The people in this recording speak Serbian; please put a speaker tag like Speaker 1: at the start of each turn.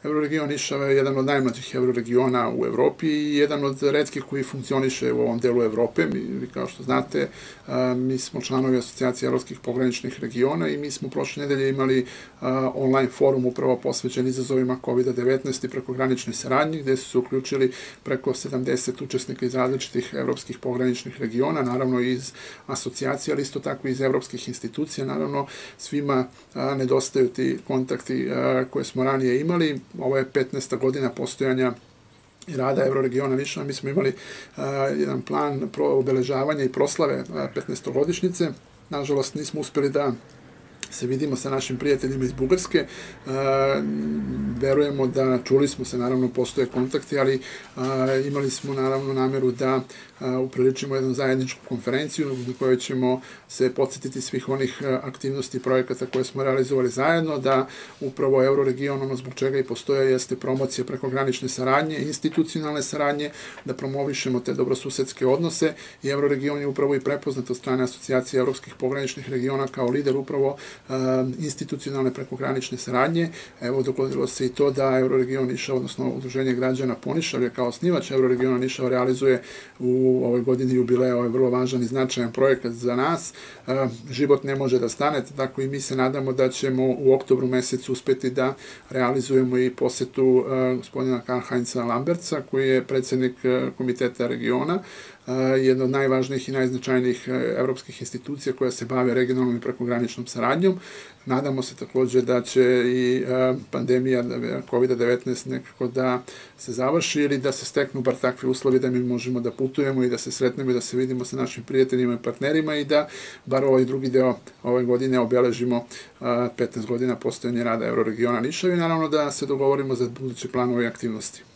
Speaker 1: Euroregion Nišava je jedan od najmlađih euroregiona u Evropi i jedan od retkih koji funkcioniše u ovom delu Evrope. Vi kao što znate, mi smo članovi Asocijacije evropskih pograničnih regiona i mi smo prošle nedelje imali online forum upravo posvećen izazovima COVID-19 i prekograničnoj saradnji, gde su se uključili preko 70 učesnika iz različitih evropskih pograničnih regiona, naravno iz asocijacija, ali isto tako i iz evropskih institucija. Naravno, svima nedostaju ti kontakti koje smo ranije imali. Ovo je 15. godina postojanja i rada Euroregiona Nišava. Mi smo imali jedan plan obeležavanja i proslave 15-godišnjice. Nažalost, nismo uspeli da se vidimo sa našim prijateljima iz Bugarske. Verujemo da, čuli smo se, naravno postoje kontakti, ali imali smo naravno nameru da upriličimo jednu zajedničku konferenciju na kojoj ćemo se podsjetiti svih onih aktivnosti i projekata koje smo realizovali zajedno, da upravo Euroregion, ono zbog čega i postoje, jeste promocija prekogranične saradnje, institucionalne saradnje, da promovišemo te dobrosusedske odnose i Euroregion je upravo i prepoznat od strane Asocijacije evropskih pograničnih regiona kao lider upravo institucionalne prekogranične saradnje. Evo, dogodilo se i to da Euroregion Nišava, odnosno Udruženje građana Ponišavlje kao osnivač Euroregiona Nišava realizuje u ovoj godini jubileja ovaj vrlo važan i značajan projekat za nas. Život ne može da stane, tako i mi se nadamo da ćemo u oktobru mesecu uspeti da realizujemo i posetu gospodina Karl-Heinza Lambertsa, koji je predsednik Komiteta regiona, jedna od najvažnijih i najznačajnijih evropskih institucija koja se bave regionalnom i prekograničnom saradnjom. Nadamo se takođe da će i pandemija COVID-19 nekako da se završi ili da se steknu bar takvi uslovi da mi možemo da putujemo i da se sretnemo i da se vidimo sa našim prijateljima i partnerima i da bar ovaj drugi deo ove godine obeležimo 15 godina postojanja rada Euroregiona Nišava i naravno da se dogovorimo za buduće planove i aktivnosti.